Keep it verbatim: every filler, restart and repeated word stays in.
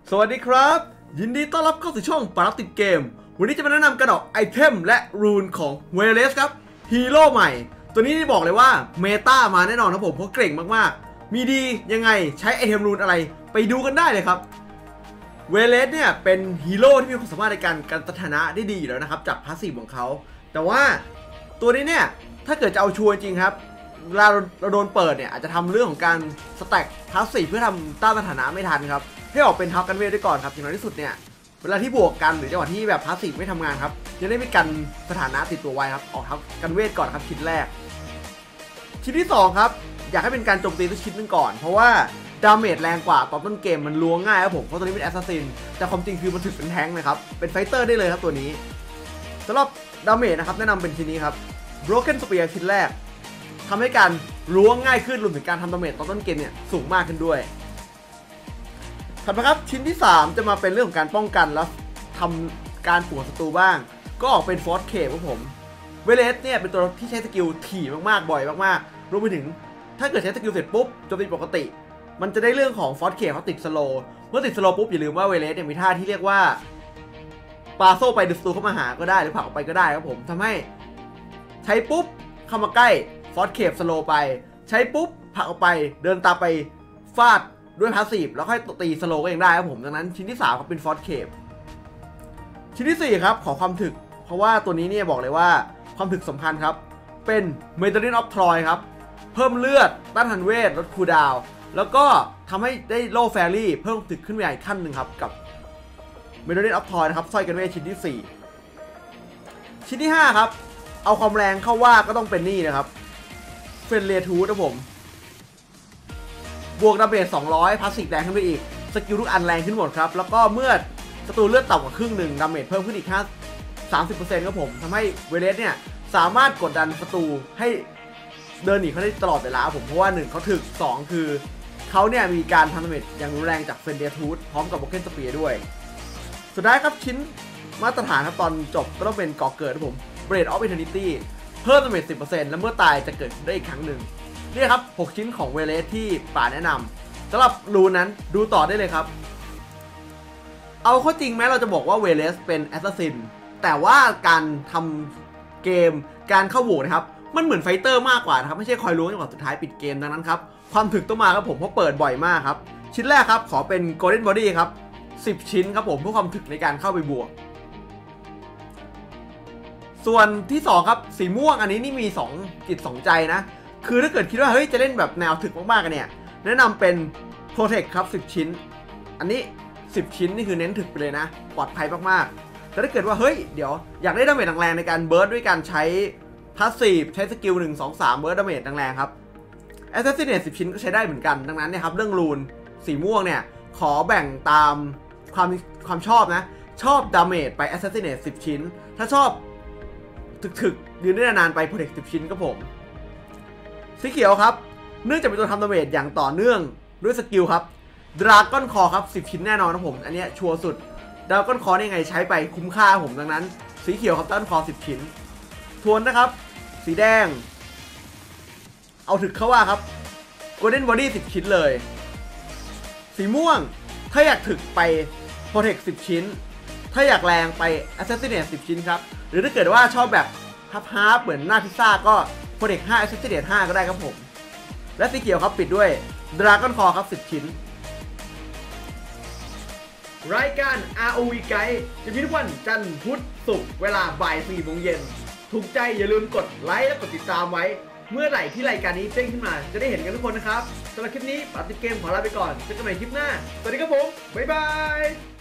สวัสดีครับยินดีต้อนรับเข้าสู่ช่องปารับติดเกมวันนี้จะมาแนะนำกระดอกไอเทมและรูนของเวเลสครับฮีโร่ใหม่ตัวนี้ที่บอกเลยว่าเมตามาแน่นอนครับผมเพราะเก่งมากๆมีดียังไงใช้ไอเทมรูนอะไรไปดูกันได้เลยครับเวเลสเนี่ยเป็นฮีโร่ที่มีความสามารถในการกันสถานะได้ดีอยู่แล้วนะครับจากพาสซีฟของเขาแต่ว่าตัวนี้เนี่ยถ้าเกิดจะเอาชัวร์จริงครับเวลาเราโดนเปิดเนี่ยอาจจะทำเรื่องของการสแต็กพาสซีฟเพื่อทำต้านสถานะไม่ทันครับให้ออกเป็นทับกันเวทได้ก่อนครับอย่างน้อยที่สุดเนี่ยเวลาที่บวกกันหรือจังหวะที่แบบพาสซีฟไม่ทำงานครับจะได้ไม่กันสถานะติดตัวไว้ครับออกทับกันเวทก่อนครับชิ้นแรกชิ้นที่สองครับอยากให้เป็นการโจมตีทุกชิ้นนึงก่อนเพราะว่าดาเมจแรงกว่าตอนต้นเกมมันล้วงง่ายครับผมเพราะตัวนี้เป็นแอสซัสซินแต่ความจริงคือมันถือเป็นแทงค์นะครับเป็นไฟเตอร์ได้เลยครับตัวนี้สำหรับดาเมจนะครับแนะนำเป็นชิ้นนี้ครับ Broken Spear ชิ้นแรกทำให้การล้วงง่ายขึ้นรวมถึงการทำดาเมจตอนต้นเกมเนี่ยสูงมากขึ้นด้วยถัดมาครับชิ้นที่สามจะมาเป็นเรื่องของการป้องกันแล้วทำการป่วนศัตรูบ้างก็ออกเป็นฟอร์สเคปครับผมเวเลสเนี่ยเป็นตัวที่ใช้สกิลถี่มากๆบ่อยมากๆรวมไปถึงถ้าเกิดใช้สกิลเสร็จปุ๊บโจมตีปกติมันจะได้เรื่องของฟอร์สเคปเขาติดสโลเมื่อติดสโลปุ๊บอย่าลืมว่าเวเลสเนี่ยมีท่าที่เรียกว่าปาโซ่ไปดึงศัตรูเข้ามาหาก็ได้หรือผลักออกไปก็ได้ครับผมทำให้ใช้ปุ๊บเข้ามาใกล้ฟอร์สเคปสโลไปใช้ปุ๊บผลักออกไปเดินตามไปฟาดด้วยพาสซีฟแล้วค่อยตีสโลก็ยังได้ครับผมดังนั้นชิ้นที่สามครับเป็นฟอร์สเคปชิ้นที่สี่ครับขอความถึกเพราะว่าตัวนี้เนี่ยบอกเลยว่าความถึกสำคัญครับเป็นเมทัลลินออฟทรอยครับเพิ่มเลือดต้านทานเวทลดคูลดาวน์แล้วก็ทำให้ได้โล่แฟรี่เพิ่มถึกขึ้นไปอีกขั้นหนึ่งครับกับเมทัลลินออฟทรอยนะครับสร้อยกันเวทชิ้นที่สี่ชิ้นที่ห้าครับเอาความแรงเข้าว่าก็ต้องเป็นนี่นะครับเฟรนเลียทูนะผมบวกดาเมจสองร้อยพาสซีฟแรงขึ้นไปอีกสกิลทุกอันแรงขึ้นหมดครับแล้วก็เมื่อศัตรูเลือดต่ำกว่าครึ่งหนึ่งดาเมจเพิ่มขึ้นอีกห้า สามสิบเปอร์เซ็นต์ครับผมทำให้เวเลสเนี่ยสามารถกดดันศัตรูให้เดินหนีเขาได้ตลอดเวลาผมเพราะว่าหนึ่งเขาถึกสองคือเขาเนี่ยมีการทำดาเมจอย่างรุนแรงจากเฟนเดียทูธพร้อมกับโบเกนสเปียร์ด้วยสุดท้ายครับชิ้นมาตรฐานครับตอนจบก็ต้องเป็นก่อเกิดครับผมเบรดออฟอิเทอร์นิตี้เพิ่มดาเมจ สิบเปอร์เซ็นต์ แล้วเมื่อตายจะเกิดได้อีกครั้งหนึ่งนี่ครับหกชิ้นของเวเลสที่ป่าแนะนำสำหรับรูนนั้นดูต่อได้เลยครับเอาข้อจริงแม้เราจะบอกว่าเวเลสเป็นแอสซัสซินแต่ว่าการทำเกมการเข้าโหวตนะครับมันเหมือนไฟเตอร์มากกว่านะครับไม่ใช่คอยล้วงจนกว่าสุดท้ายปิดเกมดังนั้นครับความถึกต้องมาครับผมเพราะเปิดบ่อยมากครับชิ้นแรกครับขอเป็น Golden Body ครับสิบชิ้นครับผมเพื่อความถึกในการเข้าไปบวกส่วนที่สองครับสีม่วงอันนี้นี่มีสองจิตสองใจนะคือถ้าเกิดคิดว่าเฮ้ยจะเล่นแบบแนวถึกมากๆกันเนี่ยแนะนำเป็น Protect ครับสิบชิ้นอันนี้สิบชิ้นนี่คือเน้นถึกไปเลยนะปลอดภัยมากๆแต่ถ้าเกิดว่าเฮ้ยเดี๋ยวอยากได้ดาเมจแรงๆในการเบิร์ดด้วยการใช้พาสซีฟใช้สกิลหนึ่ง สอง สามเบิร์ดดาเมจแรงๆครับแอสซัสซินเนตสิบชิ้นก็ใช้ได้เหมือนกันดังนั้นเนี่ยครับเรื่องรูนสีม่วงเนี่ยขอแบ่งตามความความชอบนะชอบดาเมจไปแอสซัสซินเนตสิบชิ้นถ้าชอบถึกๆยืนได้นานๆไปโปรเทคสิบชิ้นครับผมสีเขียวครับเนื่องจากเป็นตัวทำดาเมจอย่างต่อเนื่องด้วยสกิลครับดราก้อนคอครับสิบชิ้นแน่นอนครับผมอันนี้ชัวร์สุดดราก้อนคอนี่ไงใช้ไปคุ้มค่าผมดังนั้นสีเขียวครับดราก้อนคอสิบชิ้นทวนนะครับสีแดงเอาถึกเข้าว่าครับ Golden Body สิบชิ้นเลยสีม่วงถ้าอยากถึกไป Protect สิบชิ้นถ้าอยากแรงไป Assassinate สิบชิ้นครับหรือถ้าเกิดว่าชอบแบบฮาร์ฟๆเหมือนหน้าพิซซ่าก็ Protect ห้า Assassinate ห้าก็ได้ครับผมและสีเขียวครับปิดด้วย Dragon Core ครับสิบชิ้นรายการ อาร์ โอ วี Guide จะมีทุกวันจันทร์พุธศุกร์เวลาบ่ายสี่โมงเย็นถูกใจอย่าลืมกดไลค์และกดติดตามไว้เมื่อไหร่ที่รายการนี้เด้งขึ้นมาจะได้เห็นกันทุกคนนะครับสำหรับคลิปนี้ปาติดเกมขอลาไปก่อนเจอกันใหม่คลิปหน้าสวัสดีครับผมบ๊ายบาย